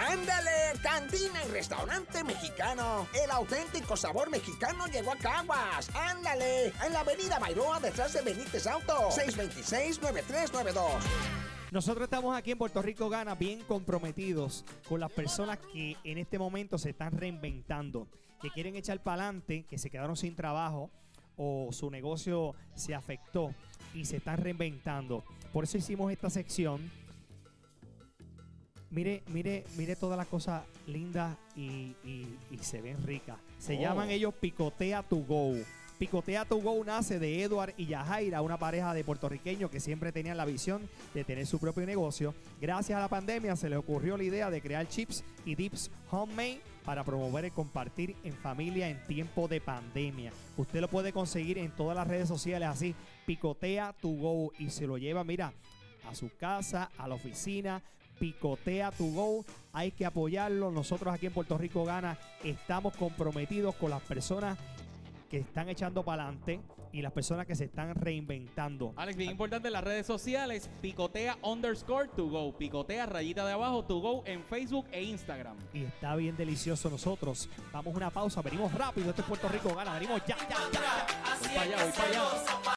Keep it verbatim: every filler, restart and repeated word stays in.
¡Ándale! Cantina y restaurante mexicano. El auténtico sabor mexicano llegó a Caguas. ¡Ándale! En la avenida Bairoa, detrás de Benítez Auto. seis dos seis, nueve tres nueve dos. Nosotros estamos aquí en Puerto Rico Gana bien comprometidos con las personas que en este momento se están reinventando, que quieren echar para adelante, que se quedaron sin trabajo o su negocio se afectó y se están reinventando. Por eso hicimos esta sección. Mire, mire, mire todas las cosas lindas y, y, y se ven ricas. Se Oh. llaman ellos Picotea to Go. Picotea to Go nace de Edward y Yajaira, una pareja de puertorriqueños que siempre tenían la visión de tener su propio negocio. Gracias a la pandemia se les ocurrió la idea de crear chips y dips homemade para promover el compartir en familia en tiempo de pandemia. Usted lo puede conseguir en todas las redes sociales así, Picotea to Go, y se lo lleva, mira, a su casa, a la oficina. Picotea to Go, hay que apoyarlo. Nosotros aquí en Puerto Rico Gana estamos comprometidos con las personas que están echando para adelante y las personas que se están reinventando. Alex, bien importante en las redes sociales, picotea underscore to go, picotea rayita de abajo to go en Facebook e Instagram. Y está bien delicioso. Nosotros vamos a una pausa, venimos rápido. Esto es Puerto Rico Gana, venimos ya, ya, ya, ya. Voy para allá, voy para allá.